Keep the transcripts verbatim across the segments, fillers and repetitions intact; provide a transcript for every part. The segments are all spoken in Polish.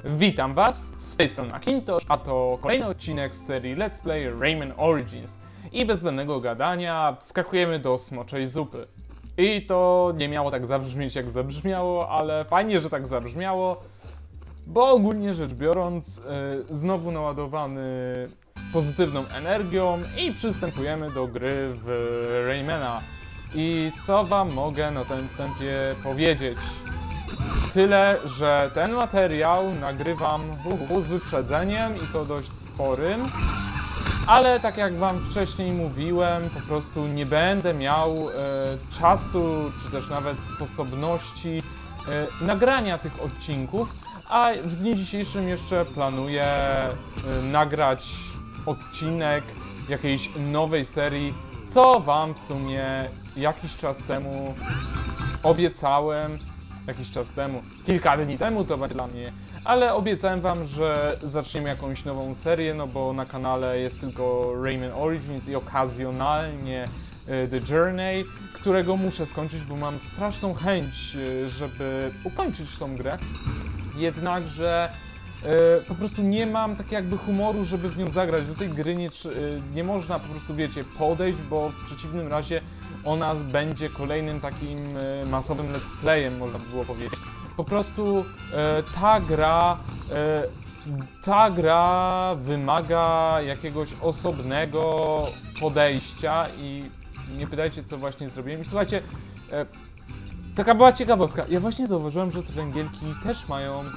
Witam Was, z tej strony Macintosh, a to kolejny odcinek z serii Let's Play Rayman Origins. I bez zbędnego gadania wskakujemy do smoczej zupy. I to nie miało tak zabrzmieć jak zabrzmiało, ale fajnie, że tak zabrzmiało, bo ogólnie rzecz biorąc yy, znowu naładowany pozytywną energią i przystępujemy do gry w Raymana. I co Wam mogę na samym wstępie powiedzieć? Tyle, że ten materiał nagrywam z wyprzedzeniem i to dość sporym, ale tak jak Wam wcześniej mówiłem, po prostu nie będę miał e, czasu, czy też nawet sposobności e, nagrania tych odcinków, a w dniu dzisiejszym jeszcze planuję e, nagrać odcinek jakiejś nowej serii, co Wam w sumie jakiś czas temu obiecałem. Jakiś czas temu, kilka dni temu to będzie dla mnie, ale obiecałem Wam, że zaczniemy jakąś nową serię, no bo na kanale jest tylko Rayman Origins i okazjonalnie The Journey, którego muszę skończyć, bo mam straszną chęć, żeby ukończyć tą grę, jednakże e, po prostu nie mam tak jakby humoru, żeby w nią zagrać. Do tej gry nie, nie można po prostu, wiecie, podejść, bo w przeciwnym razie ona będzie kolejnym takim e, masowym let's playem, można by było powiedzieć. Po prostu e, ta gra, e, ta gra wymaga jakiegoś osobnego podejścia i nie pytajcie, co właśnie zrobiłem. I słuchajcie, e, taka była ciekawostka. Ja właśnie zauważyłem, że te węgielki też mają e,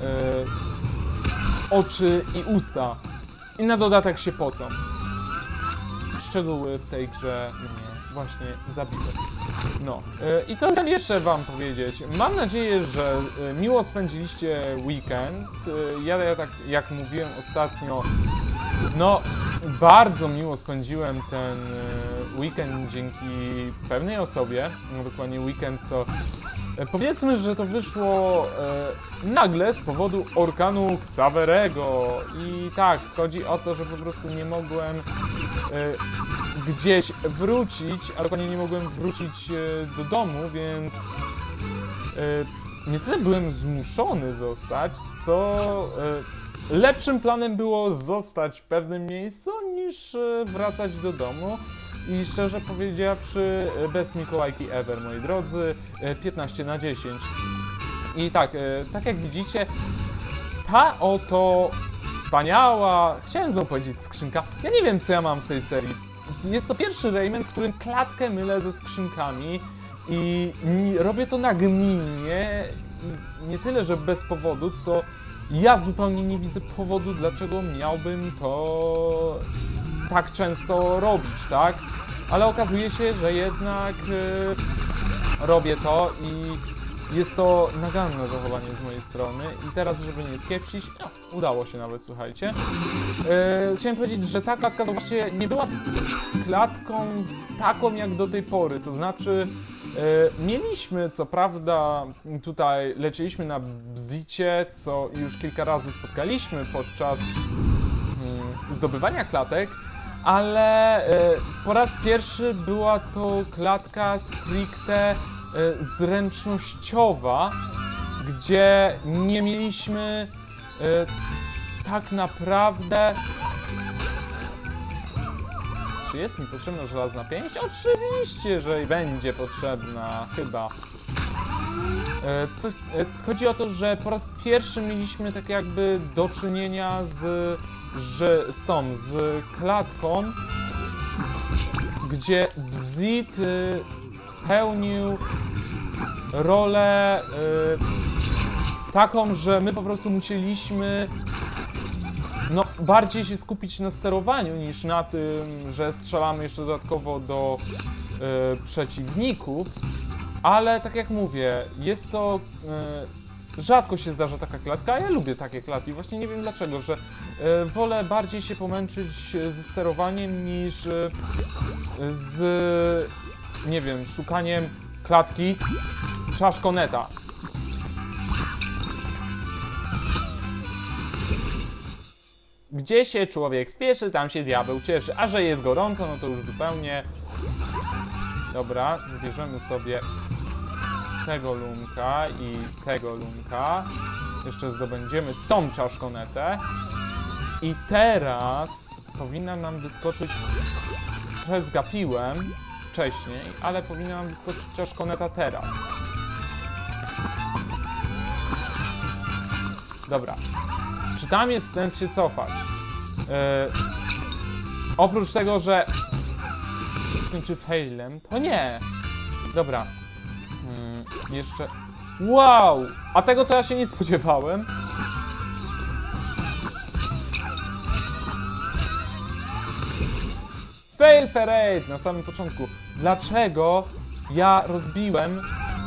oczy i usta. I na dodatek się pocą. Szczegóły w tej grze mnie właśnie zabiły. No. Yy, I co tam jeszcze Wam powiedzieć? Mam nadzieję, że yy, miło spędziliście weekend. Yy, ja, ja tak jak mówiłem ostatnio, no bardzo miło spędziłem ten yy, weekend dzięki pewnej osobie. No, dokładnie weekend to yy, powiedzmy, że to wyszło yy, nagle z powodu orkanu Xaverego. I tak, chodzi o to, że po prostu nie mogłem yy, gdzieś wrócić, a dokładnie nie mogłem wrócić e, do domu, więc e, nie tyle byłem zmuszony zostać, co e, lepszym planem było zostać w pewnym miejscu, niż e, wracać do domu. I szczerze powiedziawszy, best Mikołajki ever, moi drodzy, e, piętnaście na dziesięć. I tak, e, tak jak widzicie, ta oto wspaniała, chciałem znowu powiedzieć skrzynka, ja nie wiem, co ja mam w tej serii. Jest to pierwszy Rayman, w którym klatkę mylę ze skrzynkami i robię to nagminnie, nie tyle, że bez powodu, co ja zupełnie nie widzę powodu, dlaczego miałbym to tak często robić, tak? Ale okazuje się, że jednak yy, robię to i jest to naganne zachowanie z mojej strony. I teraz, żeby nie skiepsić, no, udało się nawet, słuchajcie. Yy, chciałem powiedzieć, że ta klatka właściwie nie była klatką taką jak do tej pory. To znaczy, yy, mieliśmy, co prawda, tutaj lecieliśmy na bzicie, co już kilka razy spotkaliśmy podczas yy, zdobywania klatek, ale yy, po raz pierwszy była to klatka stricte zręcznościowa, gdzie nie mieliśmy e, tak naprawdę... Czy jest mi potrzebna żelazna pięść? Oczywiście, że będzie potrzebna, chyba. E, co, e, chodzi o to, że po raz pierwszy mieliśmy tak jakby do czynienia z, że, z tą, z klatką, gdzie Bzit y, pełnił rolę y, taką, że my po prostu musieliśmy no, bardziej się skupić na sterowaniu niż na tym, że strzelamy jeszcze dodatkowo do y, przeciwników, ale tak jak mówię, jest to y, rzadko się zdarza taka klatka, a ja lubię takie klatki, właśnie nie wiem dlaczego, że y, wolę bardziej się pomęczyć ze sterowaniem niż y, z, nie wiem, szukaniem klatki szaszkoneta. Gdzie się człowiek spieszy, tam się diabeł cieszy. A że jest gorąco, no to już zupełnie... Dobra, zbierzemy sobie tego lunka i tego lunka. jeszcze zdobędziemy tą czaszkonetę. I teraz powinna nam wyskoczyć, trochę zgapiłem wcześniej, ale powinna nam wyskoczyć czaszkoneta teraz. Dobra. Czy tam jest sens się cofać? Yy, oprócz tego, że skończy failem, to nie. Dobra. Yy, jeszcze... Wow! A tego to ja się nie spodziewałem. Fail parade na samym początku. Dlaczego ja rozbiłem?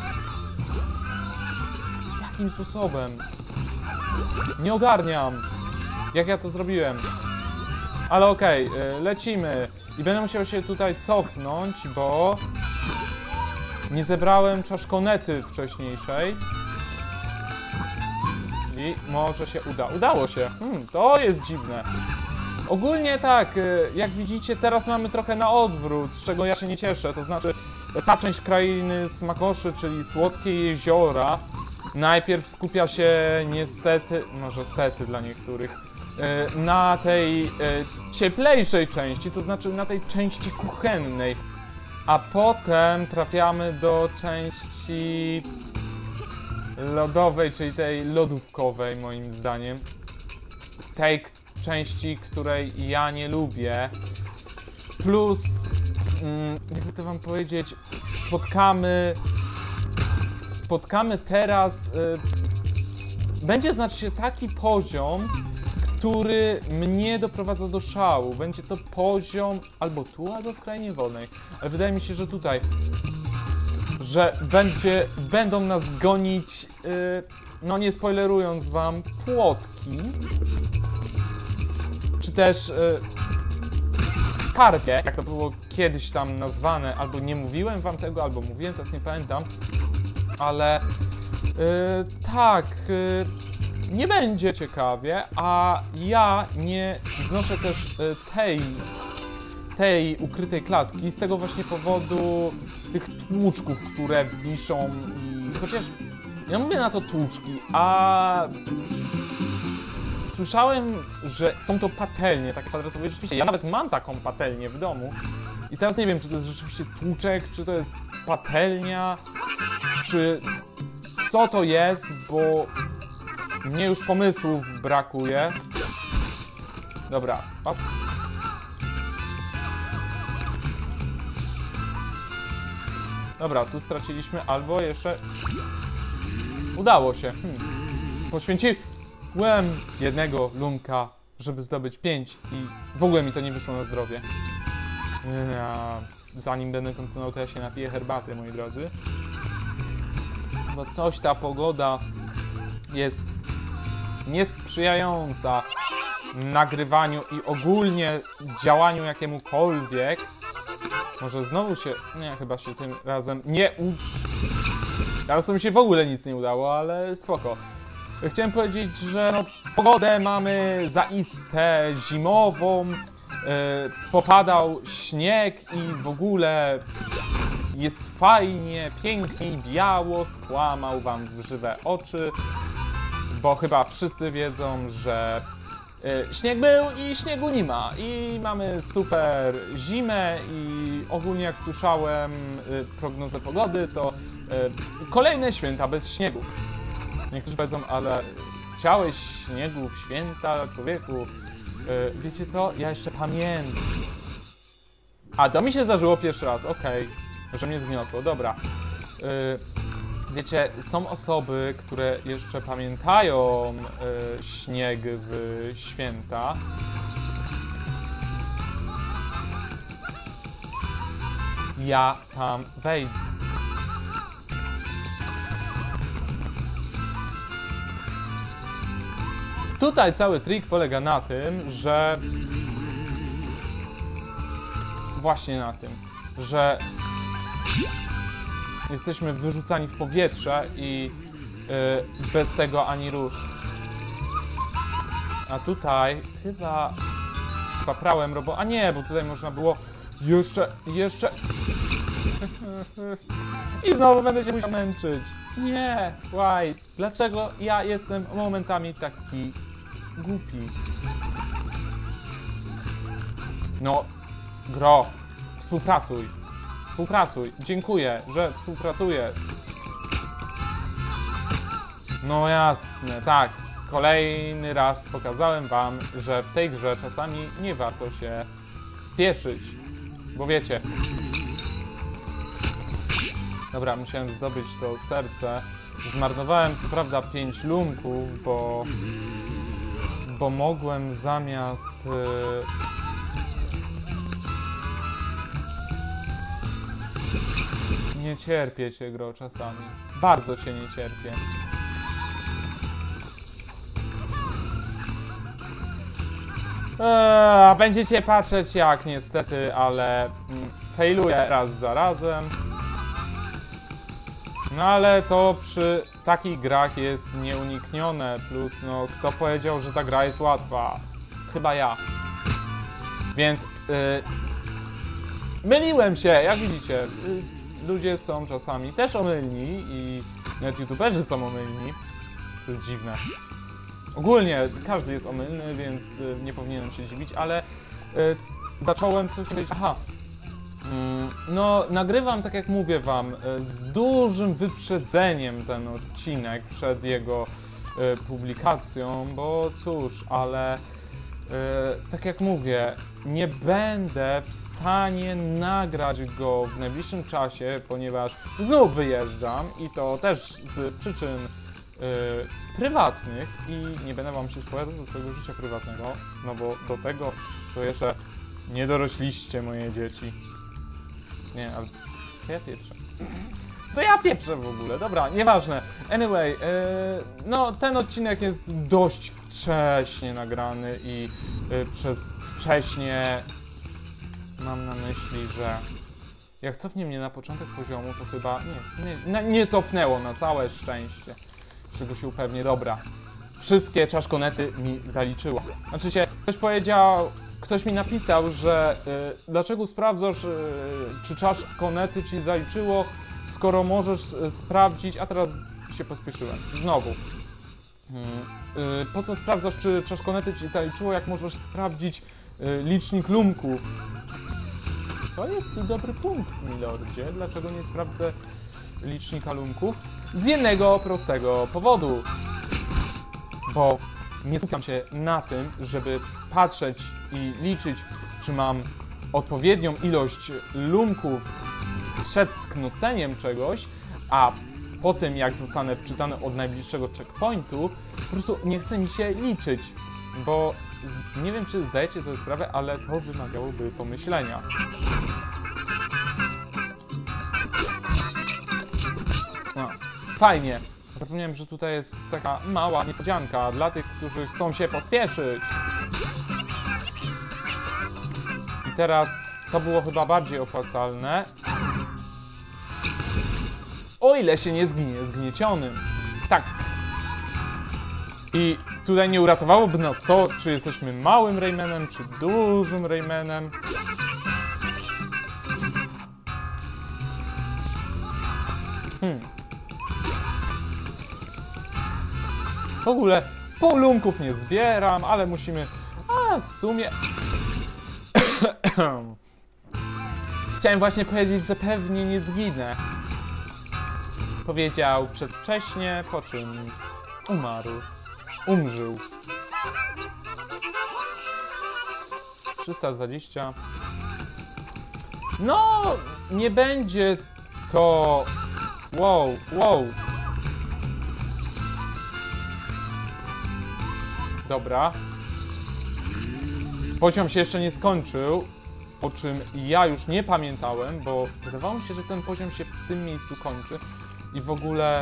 Jakim sposobem? Nie ogarniam, jak ja to zrobiłem. Ale okej, okay, lecimy. I będę musiał się tutaj cofnąć, bo nie zebrałem czaszkonety wcześniejszej. I może się uda. Udało się. Hmm, to jest dziwne. Ogólnie tak, jak widzicie, teraz mamy trochę na odwrót, z czego ja się nie cieszę. To znaczy, ta część krainy smakoszy, czyli słodkie jeziora, najpierw skupia się niestety, może stety dla niektórych, na tej cieplejszej części, to znaczy na tej części kuchennej. A potem trafiamy do części lodowej, czyli tej lodówkowej, moim zdaniem. Tej części, której ja nie lubię. Plus, mm, jakby to wam powiedzieć, spotkamy... Spotkamy teraz... Y, będzie znaczy się taki poziom, który mnie doprowadza do szału. Będzie to poziom albo tu, albo w krainie wodnej. Ale wydaje mi się, że tutaj, że będzie, będą nas gonić, yy, no nie spoilerując wam, płotki. Czy też yy, karpie, jak to było kiedyś tam nazwane, albo nie mówiłem wam tego, albo mówiłem, teraz nie pamiętam. Ale yy, tak... Yy, nie będzie ciekawie, a ja nie znoszę też tej, tej ukrytej klatki z tego właśnie powodu tych tłuczków, które wiszą i chociaż ja mówię na to tłuczki, a słyszałem, że są to patelnie, takie kwadratowe. Rzeczywiście, ja nawet mam taką patelnię w domu i teraz nie wiem, czy to jest rzeczywiście tłuczek, czy to jest patelnia, czy co to jest, bo mnie już pomysłów brakuje. Dobra. Op. Dobra, tu straciliśmy albo jeszcze... Udało się. Hmm. Poświęciłem jednego lunka, żeby zdobyć pięć i w ogóle mi to nie wyszło na zdrowie. Ja... Zanim będę kontynuował, to ja się napiję herbaty, moi drodzy. Bo coś ta pogoda jest niesprzyjająca nagrywaniu i ogólnie działaniu jakiemukolwiek. Może znowu się... Nie, chyba się tym razem nie u... Teraz to mi się w ogóle nic nie udało, ale spoko. Chciałem powiedzieć, że no, pogodę mamy zaiste zimową. Yy, popadał śnieg i w ogóle jest fajnie, pięknie i biało. Skłamał wam w żywe oczy. Bo chyba wszyscy wiedzą, że y, śnieg był i śniegu nie ma. I mamy super zimę i ogólnie jak słyszałem y, prognozę pogody, to y, kolejne święta bez śniegu. Niektórzy powiedzą, ale chciałeś śniegu w święta, człowieku. Y, wiecie co? Ja jeszcze pamiętam. A to mi się zdarzyło pierwszy raz, okej. Okay. Że mnie zgniotło, dobra. Y, Wiecie, są osoby, które jeszcze pamiętają y, śnieg w święta. Ja tam wejdę. Tutaj cały trik polega na tym, że... Właśnie na tym, że... Jesteśmy wyrzucani w powietrze i yy, bez tego ani rusz. A tutaj chyba spaprałem robo... A nie, bo tutaj można było jeszcze, jeszcze... I znowu będę się musiał męczyć. Nie, why? Dlaczego ja jestem momentami taki głupi? No, gro, współpracuj. Współpracuj. Dziękuję, że współpracujesz. No jasne, tak. Kolejny raz pokazałem wam, że w tej grze czasami nie warto się spieszyć. Bo wiecie... Dobra, musiałem zdobyć to serce. Zmarnowałem co prawda pięć lumków, bo... Bo mogłem zamiast... Yy... Nie cierpię cię, gro, czasami. Bardzo cię nie cierpię. Eee, będziecie patrzeć jak niestety, ale mm, failuję raz za razem. No ale to przy takich grach jest nieuniknione, plus no kto powiedział, że ta gra jest łatwa? Chyba ja. Więc yy, myliłem się, jak widzicie. Yy, ludzie są czasami też omylni i nawet youtuberzy są omylni. To jest dziwne. Ogólnie każdy jest omylny, więc y, nie powinienem się dziwić, ale y, zacząłem coś powiedzieć. Aha, mm, no nagrywam, tak jak mówię wam, y, z dużym wyprzedzeniem ten odcinek przed jego y, publikacją, bo cóż, ale y, tak jak mówię, nie będę w stanie nagrać go w najbliższym czasie, ponieważ znów wyjeżdżam i to też z przyczyn Yy, prywatnych i nie będę wam się spowiadał ze swojego życia prywatnego, no bo do tego to jeszcze nie dorośliście, moje dzieci. Nie, ale co ja pieprzę? Co ja pieprzę w ogóle? Dobra, nieważne. Anyway, yy, no ten odcinek jest dość wcześnie nagrany i yy, przez wcześnie mam na myśli, że jak cofnie mnie na początek poziomu, to chyba nie, nie, nie cofnęło na całe szczęście. Czego się upewnię, dobra. Wszystkie czaszkonety mi zaliczyło. Znaczy się, ktoś powiedział, ktoś mi napisał, że y, dlaczego sprawdzasz, y, czy czaszkonety ci zaliczyło, skoro możesz y, sprawdzić, a teraz się pospieszyłem. Znowu. Y, y, po co sprawdzasz, czy czaszkonety ci zaliczyło, jak możesz sprawdzić y, licznik lumków? To jest dobry punkt, milordzie. Dlaczego nie sprawdzę licznika lumków? Z jednego prostego powodu. Bo nie skupiam się na tym, żeby patrzeć i liczyć, czy mam odpowiednią ilość lumków przed sknoceniem czegoś, a po tym jak zostanę wczytany od najbliższego checkpointu, po prostu nie chce mi się liczyć, bo nie wiem, czy zdajecie sobie sprawę, ale to wymagałoby pomyślenia. No, fajnie. Zapomniałem, że tutaj jest taka mała niespodzianka dla tych, którzy chcą się pospieszyć. I teraz to było chyba bardziej opłacalne. O ile się nie zginie zgniecionym. Tak. I tutaj nie uratowałoby nas to, czy jesteśmy małym Raymanem, czy dużym Raymanem. Hmm. W ogóle pół lumków nie zbieram, ale musimy... A, w sumie... Chciałem właśnie powiedzieć, że pewnie nie zginę. Powiedział przedwcześnie, po czym umarł. Umrzył. trzysta dwadzieścia. No, nie będzie to... Wow, wow. Dobra. Poziom się jeszcze nie skończył, o czym ja już nie pamiętałem, bo wydawało mi się, że ten poziom się w tym miejscu kończy. I w ogóle...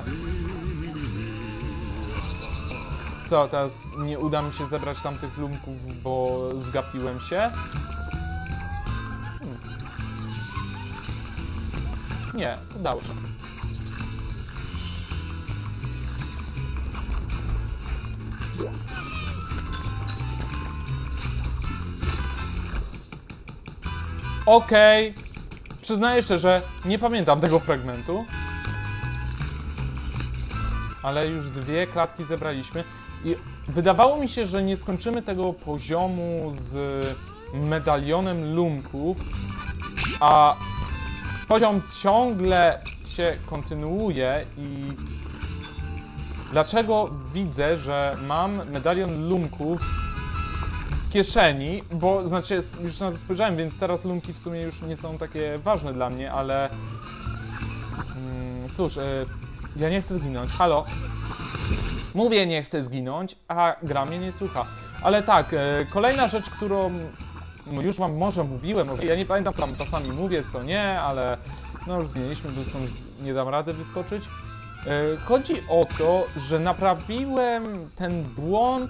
Co, teraz nie uda mi się zebrać tamtych lumków, bo zgapiłem się? Hmm. Nie, udało się. Okej. Okay. Przyznaję szczerze, nie pamiętam tego fragmentu. ale już dwie klatki zebraliśmy i wydawało mi się, że nie skończymy tego poziomu z medalionem lumków, a poziom ciągle się kontynuuje i dlaczego widzę, że mam medalion lumków w kieszeni, bo znaczy już na to spojrzałem, więc teraz lumki w sumie już nie są takie ważne dla mnie, ale mm, cóż, y, ja nie chcę zginąć, halo? Mówię, nie chcę zginąć, a gra mnie nie słucha. Ale tak, y, kolejna rzecz, którą no już wam może mówiłem, może ja nie pamiętam, co tam czasami mówię, co nie, ale no już zmieniliśmy, bo stąd nie dam rady wyskoczyć. Yy, chodzi o to, że naprawiłem ten błąd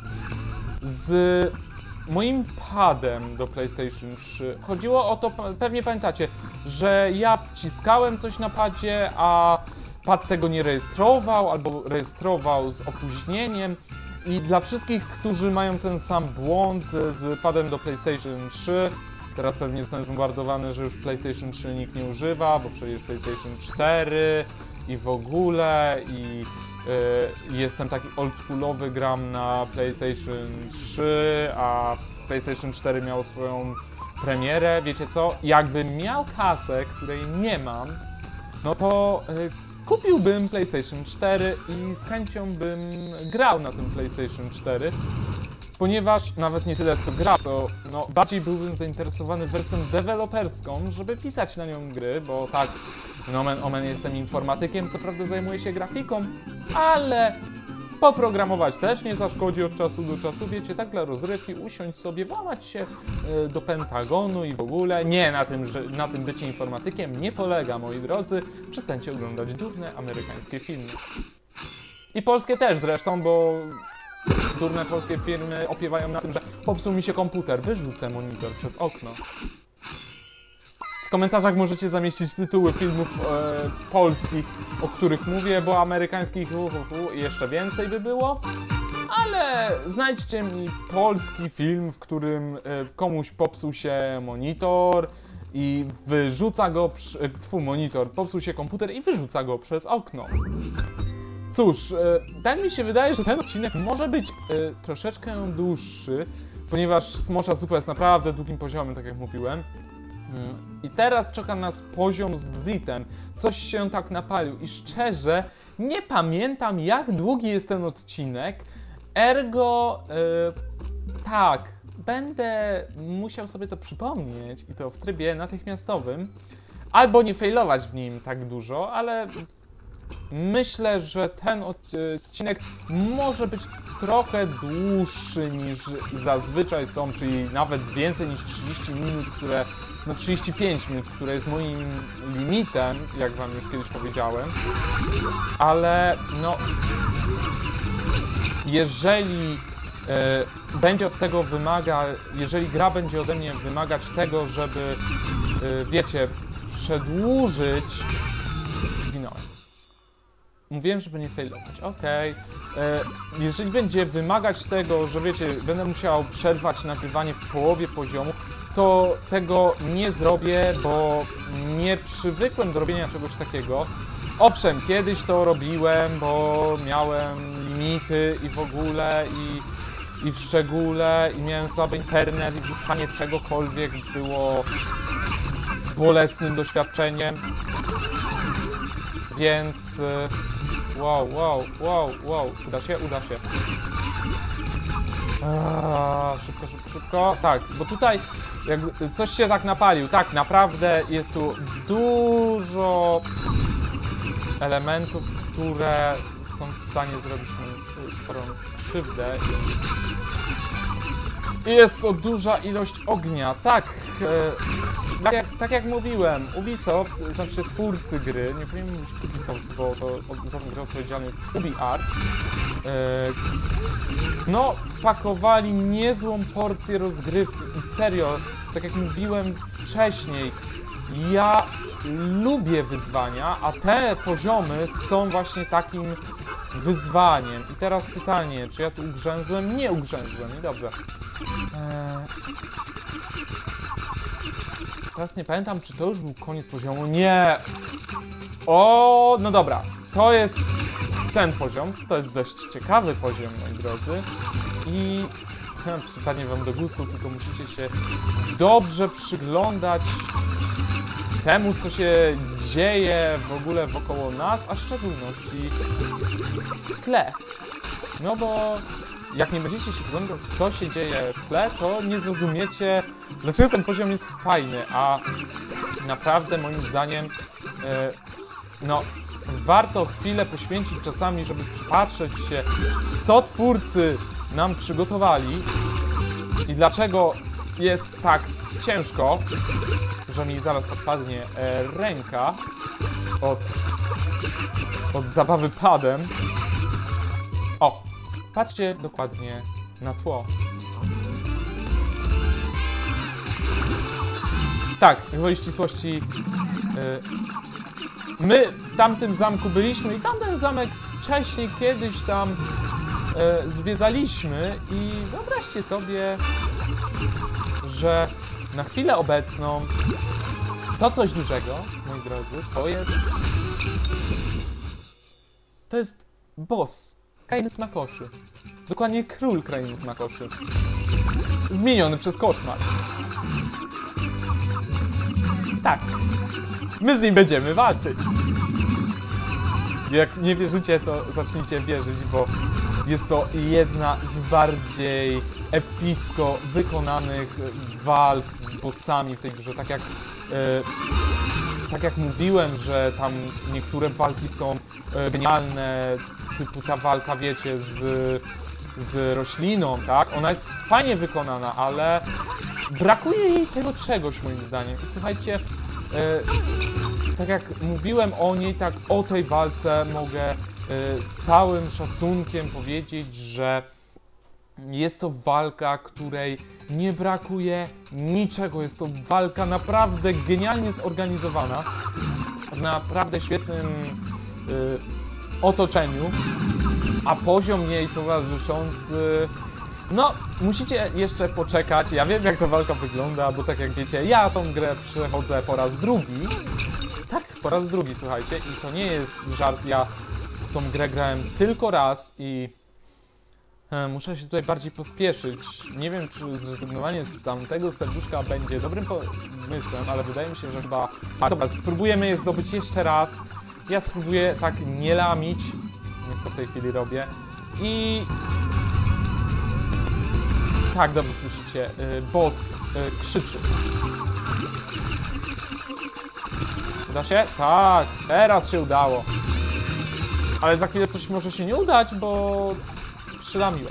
z moim padem do PlayStation trzy. Chodziło o to, pewnie pamiętacie, że ja wciskałem coś na padzie, a pad tego nie rejestrował, albo rejestrował z opóźnieniem. I dla wszystkich, którzy mają ten sam błąd z padem do PlayStation trzy, teraz pewnie jestem zbombardowany, że już PlayStation trzy nikt nie używa, bo przecież PlayStation cztery i w ogóle i yy, jestem taki oldschoolowy, gram na PlayStation trzy, a PlayStation cztery miało swoją premierę, wiecie co? Jakbym miał kasę, której nie mam, no to yy, kupiłbym PlayStation cztery i z chęcią bym grał na tym PlayStation cztery, ponieważ nawet nie tyle co gra, co no, bardziej byłbym zainteresowany wersją deweloperską, żeby pisać na nią gry, bo tak, nomen omen jestem informatykiem, co prawda zajmuję się grafiką, ale poprogramować też nie zaszkodzi od czasu do czasu, wiecie, tak dla rozrywki, usiąść sobie, włamać się y, do Pentagonu i w ogóle. Nie, na tym, że, na tym bycie informatykiem nie polega, moi drodzy. Przestańcie oglądać durne amerykańskie filmy. I polskie też zresztą, bo durne polskie firmy opiewają na tym, że popsuł mi się komputer, wyrzucę monitor przez okno. W komentarzach możecie zamieścić tytuły filmów e, polskich, o których mówię, bo amerykańskich hu, hu, hu, jeszcze więcej by było. Ale znajdźcie mi polski film, w którym e, komuś popsuł się monitor i wyrzuca go, przy, tfu, monitor, popsuł się komputer i wyrzuca go przez okno. Cóż, e, tak mi się wydaje, że ten odcinek może być e, troszeczkę dłuższy, ponieważ Smocza Zupa jest naprawdę długim poziomem, tak jak mówiłem. I teraz czeka nas poziom z Bzitem. Coś się tak napalił i szczerze nie pamiętam, jak długi jest ten odcinek. Ergo, yy, tak, będę musiał sobie to przypomnieć i to w trybie natychmiastowym. Albo nie failować w nim tak dużo, ale myślę, że ten odcinek może być trochę dłuższy niż zazwyczaj są, czyli nawet więcej niż trzydzieści minut, które, no trzydzieści pięć minut, które jest moim limitem, jak wam już kiedyś powiedziałem. Ale no, jeżeli e, będzie od tego wymaga, jeżeli gra będzie ode mnie wymagać tego, żeby, e, wiecie, przedłużyć... Zginąłem. Mówiłem, żeby nie failować, okej. Okay. Jeżeli będzie wymagać tego, że wiecie, będę musiał przerwać nagrywanie w połowie poziomu, to tego nie zrobię, bo nie przywykłem do robienia czegoś takiego. Owszem, kiedyś to robiłem, bo miałem limity i w ogóle, i, i w szczególe, i miałem słaby internet, i wrzucanie czegokolwiek było bolesnym doświadczeniem. Więc... Wow, wow, wow, wow. Uda się? Uda się. Aaaa, szybko, szybko, szybko. Tak, bo tutaj jak coś się tak napalił. Tak, naprawdę jest tu dużo elementów, które są w stanie zrobić mi sporą krzywdę. I jest to duża ilość ognia. Tak, e, tak, jak, tak jak mówiłem, Ubisoft, znaczy twórcy gry, nie powinien mówić Ubisoft, bo to za tę grę odpowiedzialny jest UbiArt, e, no, wpakowali niezłą porcję rozgrywki i serio, tak jak mówiłem wcześniej, ja lubię wyzwania, a te poziomy są właśnie takim wyzwaniem. I teraz pytanie, czy ja tu ugrzęzłem? Nie ugrzęzłem, i dobrze. Eee... Teraz nie pamiętam, czy to już był koniec poziomu. Nie! O, no dobra. To jest ten poziom. To jest dość ciekawy poziom, moi drodzy. I przypadnie wam do gustu, tylko musicie się dobrze przyglądać temu, co się dzieje w ogóle wokoło nas, a w szczególności w tle. No bo jak nie będziecie się przyglądać, co się dzieje w tle, to nie zrozumiecie, dlaczego ten poziom jest fajny, a naprawdę moim zdaniem yy, no, warto chwilę poświęcić czasami, żeby przypatrzeć się, co twórcy nam przygotowali i dlaczego jest tak ciężko, że mi zaraz odpadnie e, ręka od, od zabawy padem. O, patrzcie dokładnie na tło. Tak, gwoli ścisłości, e, my w tamtym zamku byliśmy i tamten zamek wcześniej kiedyś tam e, zwiedzaliśmy i wyobraźcie sobie, że na chwilę obecną to coś dużego, moi drodzy, to jest... To jest boss Krainy Smakoszy. Dokładnie król Krainy Smakoszy. Zmieniony przez koszmar. Tak. My z nim będziemy walczyć. Jak nie wierzycie, to zacznijcie wierzyć, bo jest to jedna z bardziej epicko wykonanych walk z bossami w tej grze. Tak jak, e, tak jak mówiłem, że tam niektóre walki są e, genialne, typu ta walka, wiecie, z, z rośliną, tak? Ona jest fajnie wykonana, ale brakuje jej tego czegoś, moim zdaniem. I słuchajcie, e, tak jak mówiłem o niej, tak o tej walce mogę e, z całym szacunkiem powiedzieć, że jest to walka, której nie brakuje niczego. Jest to walka naprawdę genialnie zorganizowana, w naprawdę świetnym y, otoczeniu, a poziom jej towarzyszący, no, musicie jeszcze poczekać. Ja wiem, jak ta walka wygląda, bo tak jak wiecie, ja tą grę przechodzę po raz drugi. Tak, po raz drugi, słuchajcie, i to nie jest żart, ja w tą grę grałem tylko raz i muszę się tutaj bardziej pospieszyć. Nie wiem, czy zrezygnowanie z tamtego serduszka będzie dobrym pomysłem, ale wydaje mi się, że chyba... A dobra, spróbujemy je zdobyć jeszcze raz. Ja spróbuję tak nie lamić, jak to w tej chwili robię. I... Tak, dobrze słyszycie, boss krzyczy. Uda się? Tak, teraz się udało. Ale za chwilę coś może się nie udać, bo... przylamiłem.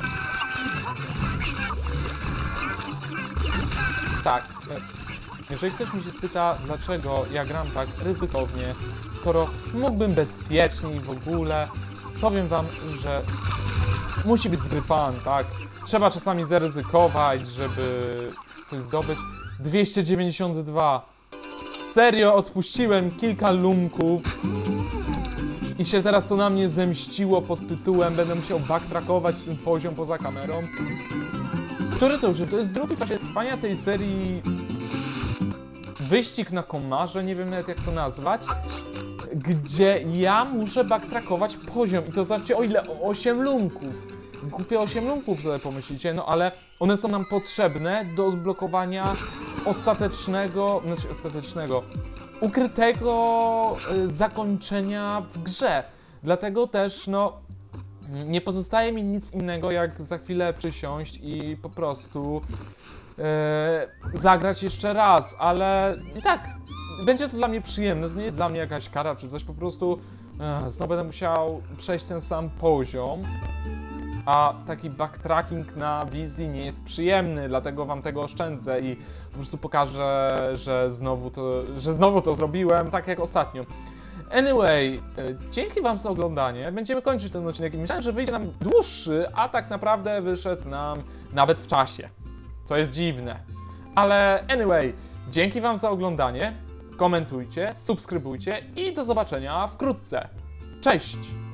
Tak, jeżeli ktoś mi się spyta, dlaczego ja gram tak ryzykownie, skoro mógłbym bezpieczniej w ogóle, powiem wam, że musi być z gry fan, tak? Trzeba czasami zaryzykować, żeby coś zdobyć. dwieście dziewięćdziesiąt dwa. Serio, odpuściłem kilka lumków. I się teraz to na mnie zemściło pod tytułem będę musiał backtrackować ten poziom poza kamerą. Który to już? To jest drugi w czasie trwania tej serii wyścig na komarze, nie wiem nawet jak to nazwać, gdzie ja muszę backtrackować poziom i to znaczy o ile? O osiem lumków. Głupie osiem lumków sobie pomyślicie, no ale one są nam potrzebne do odblokowania ostatecznego, znaczy ostatecznego, ukrytego y, zakończenia w grze. Dlatego też, no, nie pozostaje mi nic innego, jak za chwilę przysiąść i po prostu y, zagrać jeszcze raz, ale i tak, będzie to dla mnie przyjemne, to nie jest dla mnie jakaś kara czy coś, po prostu y, znowu będę musiał przejść ten sam poziom. A taki backtracking na wizji nie jest przyjemny, dlatego wam tego oszczędzę i po prostu pokażę, że znowu to, że znowu to zrobiłem, tak jak ostatnio. Anyway, dzięki wam za oglądanie. Będziemy kończyć ten odcinek i myślałem, że wyjdzie nam dłuższy, a tak naprawdę wyszedł nam nawet w czasie, co jest dziwne. Ale anyway, dzięki wam za oglądanie, komentujcie, subskrybujcie i do zobaczenia wkrótce. Cześć!